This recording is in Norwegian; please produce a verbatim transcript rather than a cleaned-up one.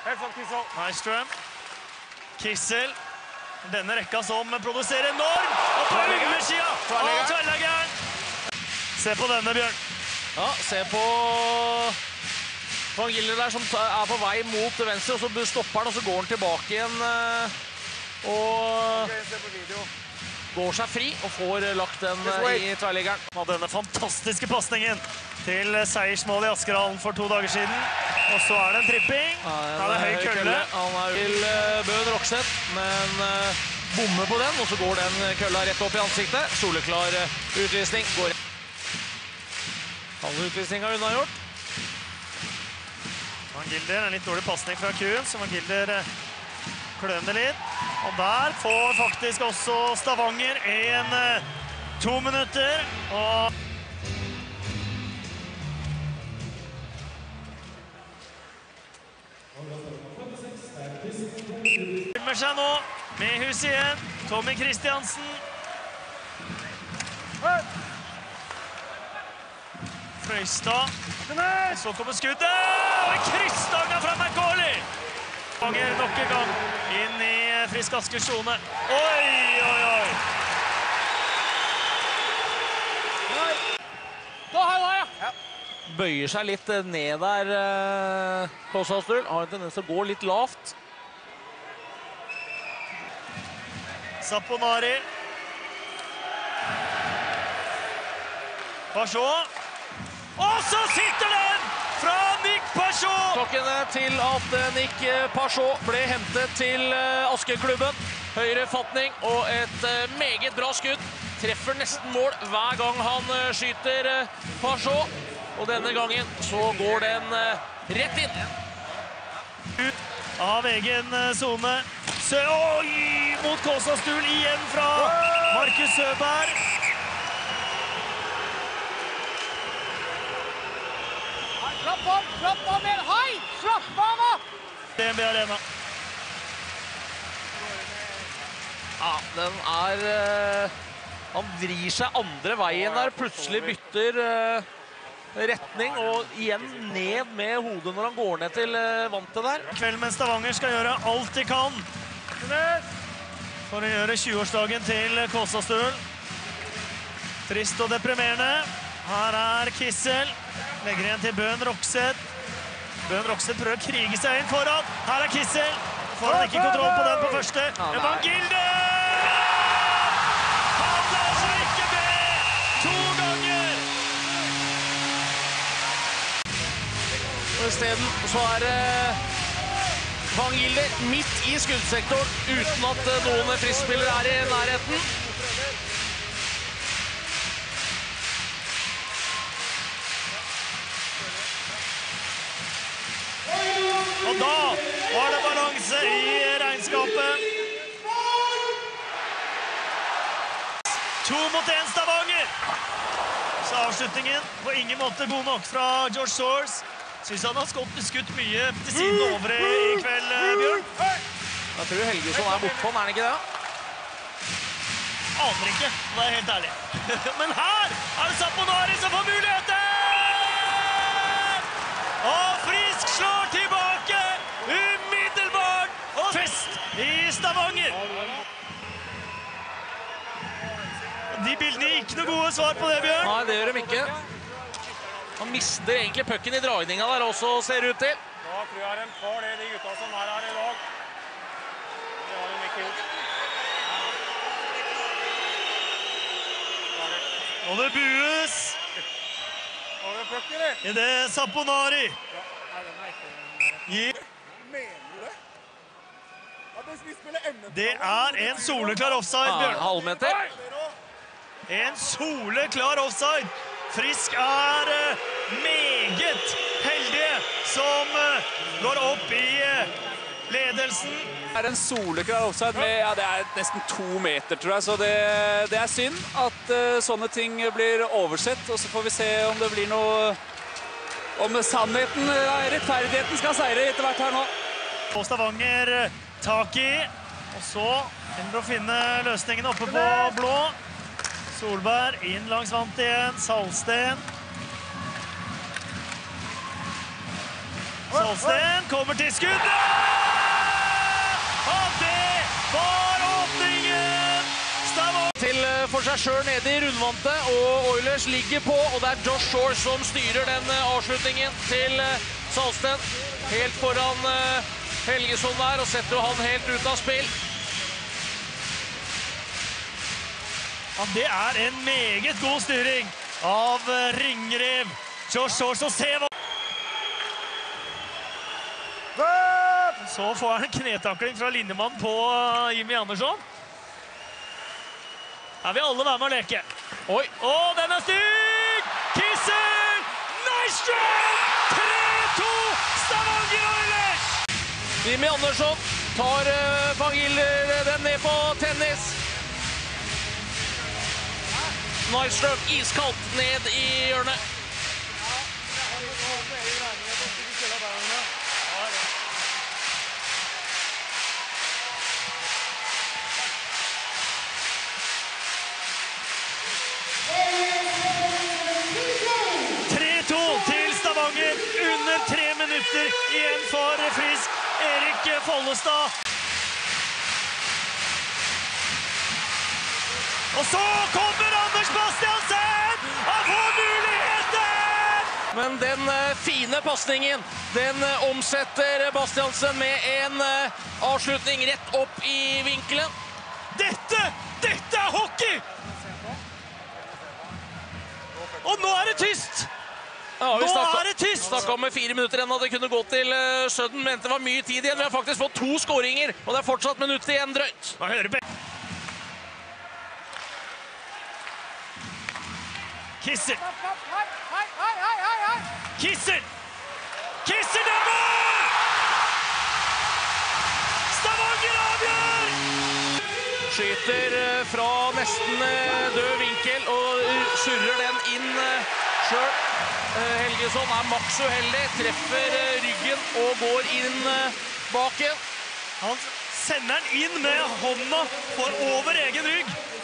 Nystrøm. Kissel. Denne rekka som produserer enormt. Og på undersida av tverrleggeren. Se på denne, Bjørn. Ja, se på Van Gilder der som er på vei mot venstre, og så stopper han, og så går han tilbake igjen. Og går seg fri og får lagt den i tverrleggeren. Og denne fantastiske passningen til seiersmål i Askerhallen for to dager siden. Og så er det en tripping. Ja, det er høy kølle. Han er til Bøen Rokseth, men bommer på den, og så går den kølla rett opp i ansiktet. Soleklar utvisning. Går. Alle utvisninger unnagjort. Van Gilder, en litt dårlig passning fra Kuhn, så Van Gilder kløner litt. Og der får faktisk også Stavanger en to minutter. Og filmer seg nå med hus igjen. Tommy Kristiansen. Frøystad. Og så kommer skuddet. Og en krysstanga fra McCauley. Stavanger nok en gang inn i Frisk Askers zone. Oi, oi, oi. Bøyer seg litt ned der, Kåsastul. Har en tendens til å gå litt lavt. Saponari. Pashot. Og så sitter den fra Nick Pashot! Klokkene til at Nick Pashot ble hentet til Askerklubben. Høyre fatning og et meget bra skudd. Treffer nesten mål hver gang han skyter Pashot. Og denne gangen så går den rett inn. Ut av egen zone. Oi, mot Kåsastul igjen fra Markus Søberg. Slapp av, slapp av mer, hei! Slapp av da! D N B Arena. Ja, den er... Uh, han vrir seg andre veien der, plutselig bytter uh, retning, og igjen ned med hodet når han går ned til uh, vantet der. Kvelden med Stavanger skal gjøre alt de kan for å gjøre tjueårsdagen til Kåsastul. Trist og deprimerende. Her er Kissel. Legger igjen til Bøen Rokseth. Bøen Rokseth prøver å krige seg inn foran. Her er Kissel. Får han ikke kontroll på den på første. Ja, Van Gilder! Han lar seg ikke med! To ganger! Og i stedet så er det Van Gilder midt i skuddsektoren uten at noen friskspillere er i nærheten. Og da var det balanse i regnskapet. To mot en Stavanger. Så avslutningen på ingen måte god nok fra George Soares. Synes han har skutt mye til siden over i kveld, Bjørn. Jeg tror Helgesson er bortpå, er han ikke det? Aner ikke, det er helt ærlig. Men her er det Saponari som får muligheten! Og Frisk slår tilbake umiddelbart! Og fest i Stavanger! De bildene gir ikke noe gode svar på det, Bjørn. Nei, det gjør de ikke. Han mister egentlig pucken i dragninga der også, ser det ut til. Da tror jeg de tar det, de gutta som er her i dag. Det har de ikke gjort. Og det bues. Har du pucken, eller? I det Saponari. Ja, nei, den er ikke... Gir. Mener du det? At hvis vi spiller emnet... Det er en soleklar offside, Ja, Bjørn. halvmeter. En soleklar offside. Frisk er uh, meget heldige som uh, går opp i uh, ledelsen. Det er en soleklar offside med, ja, det er nesten to meter, tror jeg, så det, det er synd at uh, sånne ting blir oversett, og så får vi se om det blir noe, om sannheten, uh, rettferdigheten skal seire etter hvert her nå. På Stavanger uh, tak i, og så ender å finne løsningen oppe på blå. Solberg inn langs vant igjen, Salsten. Salsten kommer til skudd. Og det var åpningen! Stavanger! Til for seg selv nede i rundvantet, og Oilers ligger på, og det er Josh Shore som styrer den avslutningen til Salsten. Helt foran Helgesson der, og setter han helt ut av spill. Ja, det er en meget god styring av Ringrev. Josh Shore som ser hva... Så får han en knetakling fra linjemann på Jimmy Andersson. Her vil alle være med å leke. Oi, Og den er stygg! Kissel! Nice strike! tre to Stavanger Oilers! Jimmy Andersson tar uh, Fangiller den ned på tennis. Nice stroke, iskaldt ned i hjørnet. tre to til Stavanger, under tre minutter igjen for Frisk Erik Follestad. Og så kommer Anders Bastiansen! Han får muligheten! Men den uh, fine passningen, den uh, omsetter Bastiansen med en uh, avslutning rett opp i vinkelen. Dette, dette er hockey! Og nå er det tyst! Ja, vi Nå snakket, er det tyst! snakket om med fire minutter ennå, det kunne gå til uh, Sudden, men det var mye tid igjen. Vi har faktisk fått to skåringer, og det er fortsatt minutt igjen drøyt. Nå hører vi. Kissel! Hei, hei, hei, hei, hei, hei! Kissel! Kissel, det er mål! Stavanger avgjør! Skyter uh, fra nesten uh, død vinkel og uh, surrer den inn uh, selv. Uh, Helgesson er maks uheldig, treffer uh, ryggen og går inn uh, baken. Han sender den inn med hånda for over egen rygg.